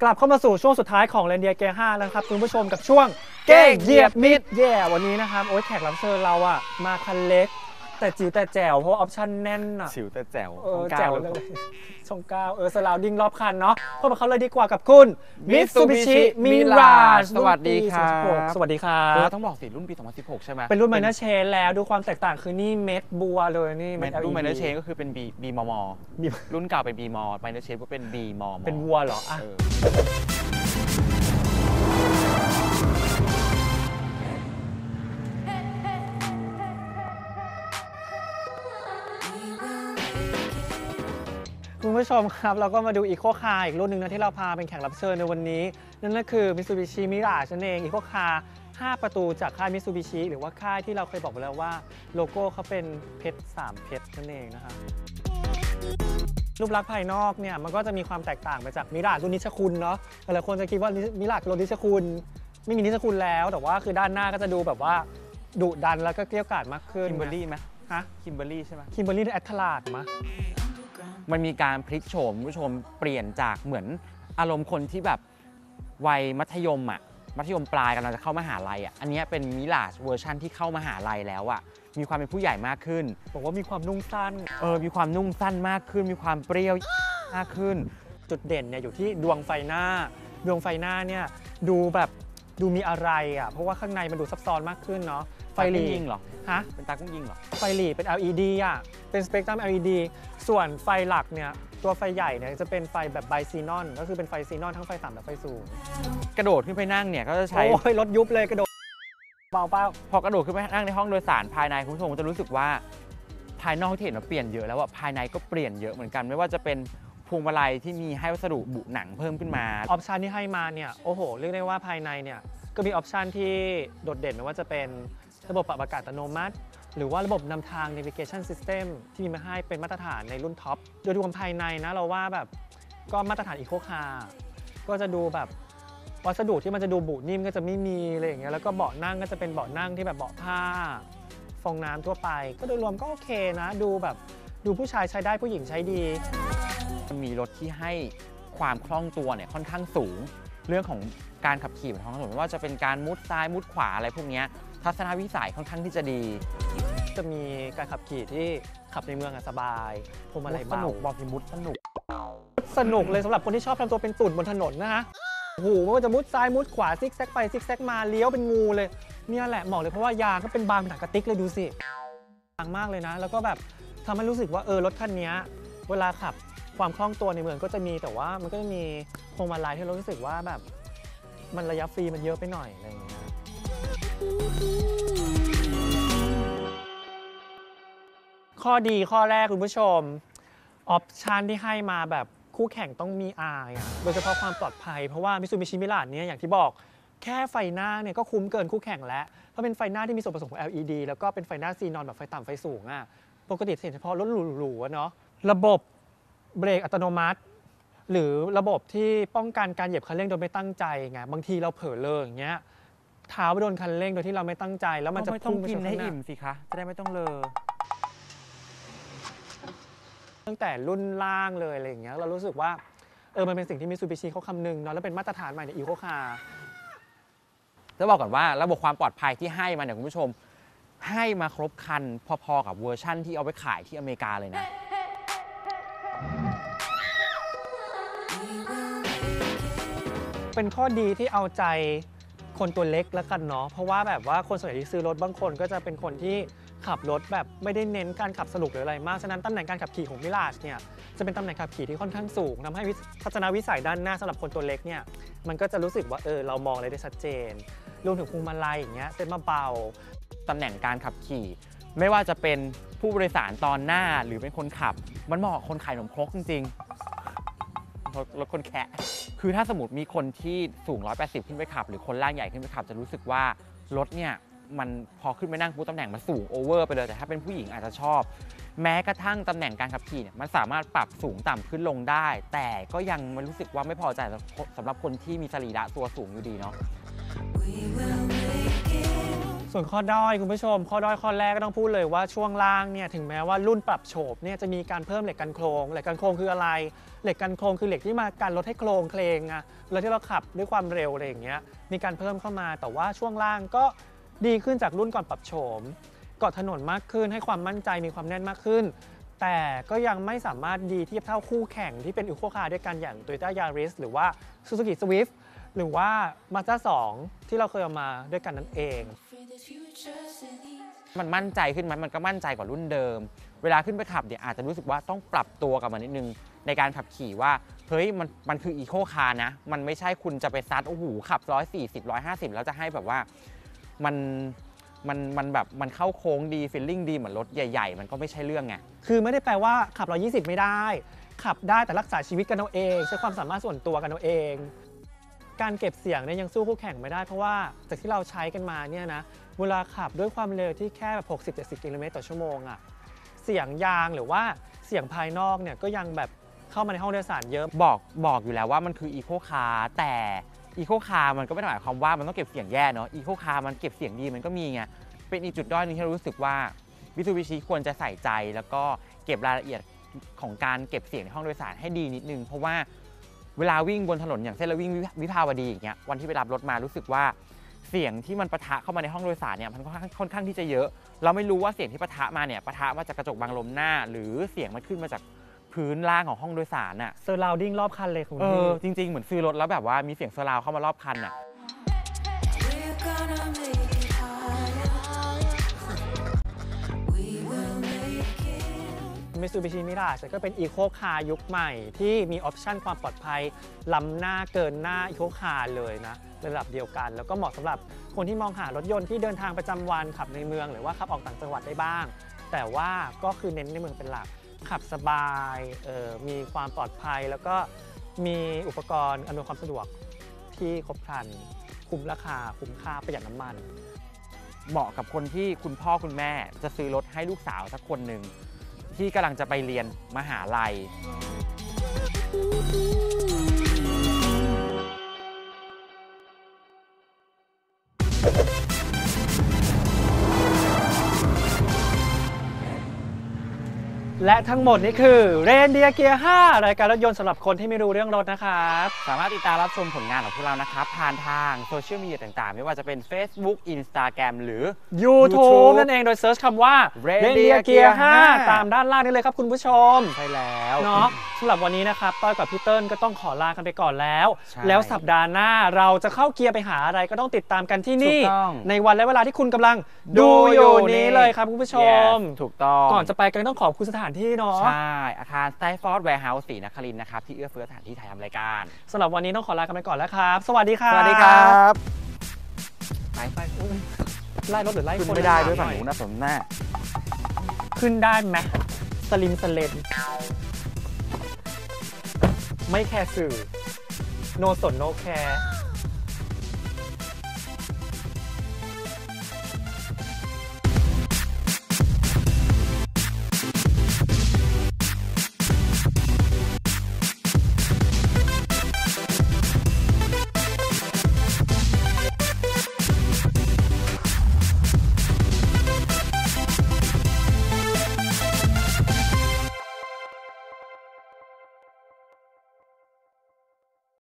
กลับเข้ามาสู่ช่วงสุดท้ายของเรนเดียเกียร์5แล้วครับคุณผู้ชมกับช่วงเก้งเหยียบมิดวันนี้นะครับโอ๊ยแขกรับเชิญเราอะมาคันเล็กแต่จิ๋วแต่แจ๋วเพราะว่าออปชั่นแน่นอะจิ๋วแต่แจ๋วแจ๋วเลยช่อง9สลาวดิ้งรอบคันเนาะพบกับเขาเลยดีกว่ากับคุณมิตซูบิชิมิราจสวัสดีครับสวัสดีครับต้องบอกสิรุ่นปี2016ใช่ไหมเป็นรุ่นไมเนอร์เชนแล้วดูความแตกต่างคือนี่เม็ดบัวเลยนี่รุ่นไมเนอร์เชนก็คือเป็น B มอรุ่นเก่าเป็น B มอไมเนอร์เชนก็เป็น B มอเป็นวัวเหรออ่ะคุณผู้ชมครับเราก็มาดูอีโคคาร์อีกรุ่นหนึ่งนะที่เราพาเป็นแขกรับเชิญในวันนี้นั่นก็คือ Mitsubishi Mirage นั่นเองอีโคคาร์5ประตูจากค่าย Mitsubishi หรือว่าค่ายที่เราเคยบอกไปแล้วว่าโลโก้เขาเป็นเพชร3เพชรนั่นเองนะคะรูปลักษณ์ภายนอกเนี่ยมันก็จะมีความแตกต่างไปจากมิราจรุ่นนิชคุณเนาะหลายคนจะคิดว่ามิราจรุ่นนิชคุณไม่มีนิชคุณแล้วแต่ว่าคือด้านหน้าก็จะดูแบบว่าดุดันแล้วก็เกรี้ยวกราดมากขึ้นคิมเบอร์รี่ไหมฮะคิมเบอร์รี่ใช่ไหมคิมเบอร์รี่แอตลาดมั้ยมันมีการพลิกโฉมผู้ชมเปลี่ยนจากเหมือนอารมณ์คนที่แบบวัยมัธยมปลายกำลังจะเข้ามหาลัยอันนี้เป็นมิราจเวอร์ชันที่เข้ามหาลัยแล้วมีความเป็นผู้ใหญ่มากขึ้นบอกว่ามีความนุ่งสั้นมีความนุ่งสั้นมากขึ้นมีความเปรี้ยวมากขึ้นจุดเด่นเนี่ยอยู่ที่ดวงไฟหน้าเนี่ยดูมีอะไรเพราะว่าข้างในมันดูซับซ้อนมากขึ้นเนาะไฟหลียิงเหรอฮะเป็นตากุ้งยิงเหรอไฟหลีเป็น LED เป็นสเปกตรัม LED ส่วนไฟหลักเนี่ยตัวไฟใหญ่เนี่ยจะเป็นไฟแบบไบซีนอนก็คือเป็นไฟซีนอนทั้งไฟต่ำและไฟสูงกระโดดขึ้นไปนั่งเนี่ยก็จะใช้โอ้ยรถยุบเลยกระโดดเปล่าพอกระโดดขึ้นไปนั่งในห้องโดยสารภายในคุณผู้ชมจะรู้สึกว่าภายนอกที่เห็นเปลี่ยนเยอะแล้วภายในก็เปลี่ยนเยอะเหมือนกันไม่ว่าจะเป็นพวงมาลัยที่มีให้วัสดุบุหนังเพิ่มขึ้นมาออปชันที่ให้มาเนี่ยโอ้โหเรียกได้ว่าภายในเนี่ยก็มีออปชันที่โดดเด่นไม่ว่าจะเป็นระบบปรับอากาศอัตโนมัติหรือว่าระบบนำทาง Navigation System ที่มีมาให้เป็นมาตรฐานในรุ่นท็อปโดยรวมภายในนะเราว่าแบบก็มาตรฐานอีโคคาร์ก็จะดูแบบวัสดุที่มันจะดูบุนิ่มก็จะไม่มีอะไรอย่างเงี้ยแล้วก็เบาะนั่งก็จะเป็นเบาะนั่งที่แบบเบาะผ้าฟองน้ำทั่วไปก็โดยรวมก็โอเคนะดูผู้ชายใช้ได้ผู้หญิงใช้ดีมีรถที่ให้ความคล่องตัวเนี่ยค่อนข้างสูงเรื่องของการขับขี่บนท้องถนนไม่ว่าจะเป็นการมุดซ้ายมุดขวาอะไรพวกนี้ทัศนวิสัยค่อนข้างที่จะดีจะมีการขับขี่ที่ขับในเมืองสบายพวงมาลัยเบาสนุกบอกมุดสนุกเลยสำหรับคนที่ชอบทำตัวเป็นตุ่นบนถนนนะฮะโอ้โหไม่ว่าจะมุดซ้ายมุดขวาซิกแซกไปซิกแซกมาเลี้ยวเป็นงูเลยเนี่ยแหละบอกเลยเพราะว่ายางก็เป็นบางหนักกระติกเลยดูสิบางมากเลยนะแล้วก็แบบทำให้รู้สึกว่ารถคันนี้เวลาขับความคล่องตัวในเมืองก็จะมีแต่ว่ามันก็จะมีพวงมาลัยที่เรารู้สึกว่าแบบมันระยะฟรีมันเยอะไปหน่อยอะไรอย่างเงี้ยข้อดีข้อแรกคุณผู้ชมออปชันที่ให้มาแบบคู่แข่งต้องมีโดยเฉพาะความปลอดภัยเพราะว่า Mitsubishi Mirage เนี่ยอย่างที่บอกแค่ไฟหน้าเนี่ยก็คุ้มเกินคู่แข่งแล้วเพราะเป็นไฟหน้าที่มีส่วนผสมของ LED แล้วก็เป็นไฟหน้าซีนอนแบบไฟต่ำไฟสูงปกติเห็นเฉพาะรถหรูๆเนาะระบบเบรกอัตโนมัติหรือระบบที่ป้องกันการเหยียบคันเร่งโดยไม่ตั้งใจไงบางทีเราเผลอเลยอย่างเงี้ยเท้าไปโดนคันเร่งโดยที่เราไม่ตั้งใจแล้วมันจะพุ่งไปชนข้างหน้าให้อิ่มสิคะจะได้ไม่ต้องเลอตั้งแต่รุ่นล่างเลยอะไรอย่างเงี้ยเรารู้สึกว่ามันเป็นสิ่งที่ Mitsubishi เขาคำนึงเนาะแล้วเป็นมาตรฐานใหม่ในอีโคคาร์จะบอกก่อนว่าระบบความปลอดภัยที่ให้มาเนี่ยคุณผู้ชมให้มาครบครันพอๆกับเวอร์ชั่นที่เอาไปขายที่อเมริกาเลยนะเป็นข้อดีที่เอาใจคนตัวเล็กแล้วกันเนาะเพราะว่าแบบว่าคนส่วนใหญ่ที่ซื้อรถบางคนก็จะเป็นคนที่ขับรถแบบไม่ได้เน้นการขับสนุกหรืออะไรมากฉะนั้นตำแหน่งการขับขี่ของมิราจเนี่ยจะเป็นตำแหน่งขับขี่ที่ค่อนข้างสูงทำให้ทัศนวิสัยด้านหน้าสำหรับคนตัวเล็กเนี่ยมันก็จะรู้สึกว่าเรามองอะไรได้ชัดเจนรวมถึงพวงมาลัยอย่างเงี้ยเซ็ตมาเบาตำแหน่งการขับขี่ไม่ว่าจะเป็นผู้โดยสารตอนหน้าหรือเป็นคนขับมันเหมาะคนขายขนมครกจริงๆรถคนแคะคือถ้าสมมติมีคนที่สูง180ขึ้นไปขับหรือคนร่างใหญ่ขึ้นไปขับจะรู้สึกว่ารถเนี่ยมันพอขึ้นไปนั่งปุ๊บตำแหน่งมันสูงโอเวอร์ไปเลยแต่ถ้าเป็นผู้หญิงอาจจะชอบแม้กระทั่งตำแหน่งการขับขี่เนี่ยมันสามารถปรับสูงต่ำขึ้นลงได้แต่ก็ยังมันรู้สึกว่าไม่พอใจสำหรับคนที่มีสรีระตัวสูงอยู่ดีเนาะส่วนข้อด้อยคุณผู้ชมข้อด้อยข้อแรกก็ต้องพูดเลยว่าช่วงล่างเนี่ยถึงแม้ว่ารุ่นปรับโฉบเนี่ยจะมีการเพิ่มเหล็กกันโครงเหล็กกันโครงคืออะไรเหล็กกันโครงคือเหล็กที่มากันลดให้โครงเคลงอะเวลาที่เราขับด้วยความเร็วอะไรอย่างเงี้ยมีการเพิ่มเข้ามาแต่ว่าช่วงล่างก็ดีขึ้นจากรุ่นก่อนปรับโฉมเกาะถนนมากขึ้นให้ความมั่นใจมีความแน่นมากขึ้น แต่ก็ยังไม่สามารถดีเทียบเท่าคู่แข่งที่เป็นอีโคคาร์ด้วยกันอย่าง Toyota Yaris หรือว่า Suzuki Swift หรือว่า Mazda 2 ที่เราเคยเอามาด้วยกันนั่นเองมันมั่นใจขึ้นไหมมันก็มั่นใจกว่ารุ่นเดิม เวลาขึ้นไปขับเนี่ยอาจจะรู้สึกว่าต้องปรับตัวกับมันนิดนึงในการขับขี่ว่าเฮ้ยมันคืออีโคคาร์นะมันไม่ใช่คุณจะไปซัดโอ้โหขับ140 150แล้วจะให้แบบว่ามันแบบมันเข้าโค้งดีฟีลลิ่งดีเหมือนรถใหญ่ๆมันก็ไม่ใช่เรื่องไงคือไม่ได้แปลว่าขับ 120 ไม่ได้ ขับได้แต่รักษาชีวิตกันเอาเองใช้ความสามารถส่วนตัวกันเอาเอง การเก็บเสียงเนี่ยยังสู้คู่แข่งไม่ได้เพราะว่าจากที่เราใช้กันมาเนี่ยนะเวลาขับด้วยความเร็วที่แค่แบบ60-70 กิโลเมตรต่อชั่วโมงอะเสียงยางหรือว่าเสียงภายนอกเนี่ยก็ยังแบบเข้ามาในห้องโดยสารเยอะบอกอยู่แล้วว่ามันคืออีโคคาร์แต่อีโคคาร์มันก็ไม่ได้หมายความว่ามันต้องเก็บเสียงแย่เนาะอีโคคาร์มันเก็บเสียงดีมันก็มีไงเป็นอีกจุดด้อยนึงที่เรารู้สึกว่ามิตซูบิชิควรจะใส่ใจแล้วก็เก็บรายละเอียดของการเก็บเสียงในห้องโดยสารให้ดีนิดนึงเพราะว่าเวลาวิ่งบนถนนอย่างเช่นเราวิ่งวิภาวดีอย่างเงี้ยวันที่ไปรับรถมารู้สึกว่าเสียงที่มันปะทะเข้ามาในห้องโดยสารเนี่ยมันค่อนข้างที่จะเยอะเราไม่รู้ว่าเสียงที่ปะทะมาเนี่ยปะทะมาจากกระจกบังลมหน้าหรือเสียงมันขึ้นมาจากพื้นล่างของห้องโดยสารน่ะ surrounding รอบคันเลยคุณพี่จริงๆเหมือนซื้อรถแล้วแบบว่ามีเสียงเซอร์ราวเข้ามารอบคันอ่ะ Mitsubishi Mirage ก็เป็น Eco Car ยุคใหม่ที่มีออปชันความปลอดภัยล้ำหน้าเกินหน้า Eco Car เลยนะระดับเดียวกันแล้วก็เหมาะสำหรับคนที่มองหารถยนต์ที่เดินทางประจำวันขับในเมืองหรือว่าขับออกต่างจังหวัดได้บ้างแต่ว่าก็คือเน้นในเมืองเป็นหลักขับสบายมีความปลอดภัยแล้วก็มีอุปกรณ์อำนวยความสะดวกที่ครบครันคุ้มราคาคุ้มค่าประหยัดน้ำมันเหมาะกับคนที่คุณพ่อคุณแม่จะซื้อรถให้ลูกสาวสักคนหนึ่งที่กำลังจะไปเรียนมหาลัยและทั้งหมดนี้คือ Reindeer Gear 5 รายการรถยนต์สำหรับคนที่ไม่รู้เรื่องรถนะครับสามารถติดตามรับชมผลงานของพวกเรานะครับผ่านทางโซเชียลมีเดียต่างๆไม่ว่าจะเป็น Facebook Instagram หรือ YouTube นั่นเองโดยเซิร์ชคำว่า Reindeer Gear Gear 5 ตามด้านล่างนี้เลยครับคุณผู้ชมใช่แล้วเนาะสำหรับวันนี้นะครับต้อยกับพี่เติ้ลก็ต้องขอลากันไปก่อนแล้วแล้วสัปดาห์หน้าเราจะเข้าเกียร์ไปหาอะไรก็ต้องติดตามกันที่นี่ในวันและเวลาที่คุณกำลังดูอยู่นี้เลยครับคุณผู้ชมถูกต้องก่อนจะไปกันต้องขอบคุณสถานที่เนาะใช่อาคารสไตฟอร์ดแวร์เฮาส์ศรีนครินทร์นะครับที่เอื้อเฟื้อสถานที่ถ่ายทำรายการสำหรับวันนี้ต้องขอลากันไปก่อนแล้วครับสวัสดีครับสวัสดีครับไปไล่รถหรือไล่คนไม่ได้ด้วยฝั่งนู้นนะสมหน้าขึ้นได้ไหมสลิมสเลนไม่แคร์สื่อโนสนโนแคร์